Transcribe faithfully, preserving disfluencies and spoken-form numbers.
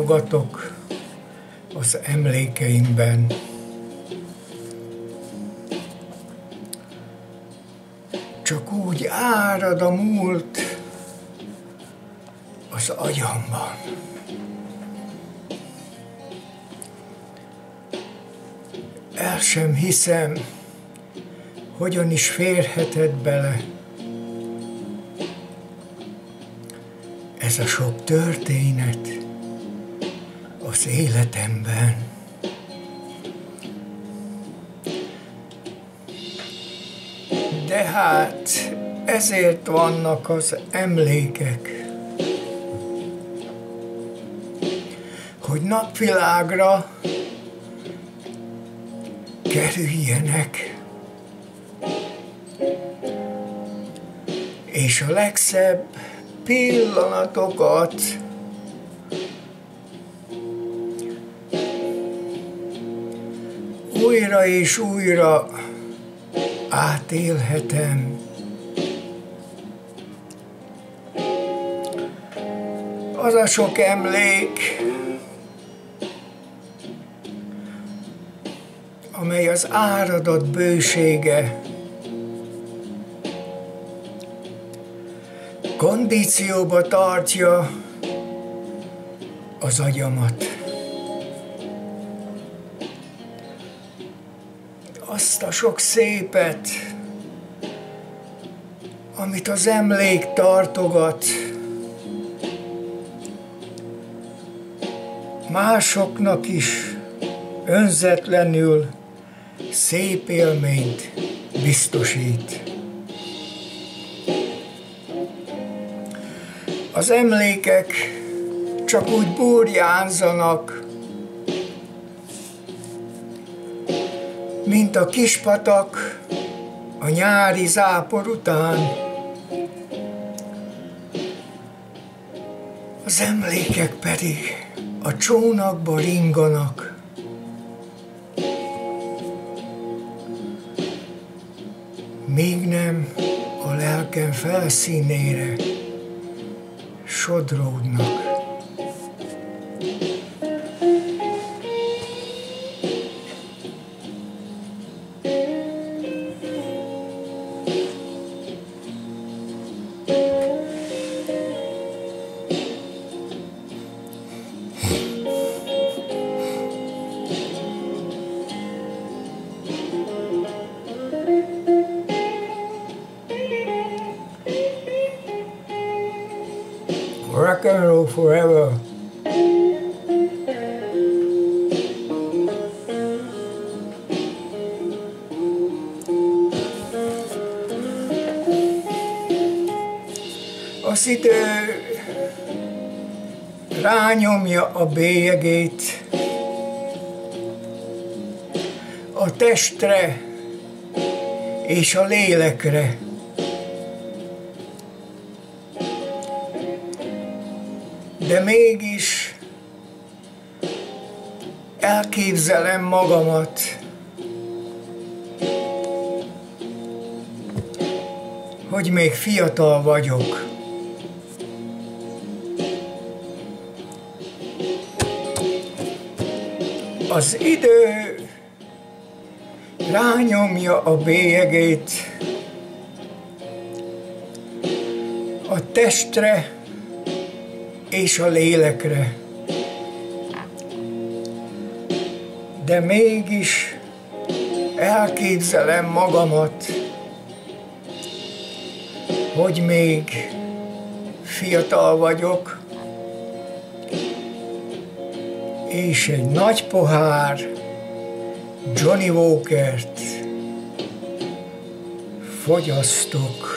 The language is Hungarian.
tartogatok az emlékeimben. Csak úgy árad a múlt az agyamban. El sem hiszem, hogyan is férhetett bele ez a sok történet az életemben. De hát ezért vannak az emlékek, hogy napvilágra kerüljenek, és a legszebb pillanatokat újra és újra átélhetem. Az a sok emlék, amely az áradat bősége, kondícióba tartja az agyamat. Azt a sok szépet, amit az emlék tartogat, másoknak is önzetlenül szép élményt biztosít. Az emlékek csak úgy burjánzanak, mint a kispatak a nyári zápor után. Az emlékek pedig a csónakba ringanak. Míg nem a lelkem felszínére sodródnak. Rock and roll forever. Az idő rányomja a bélyegét a testre és a lélekre. De mégis elképzelem magamat, hogy még fiatal vagyok. Az idő rányomja a bélyegét a testre és a lélekre. De mégis elképzelem magamat, hogy még fiatal vagyok, és egy nagy pohár Johnny Walkert fogyasztok.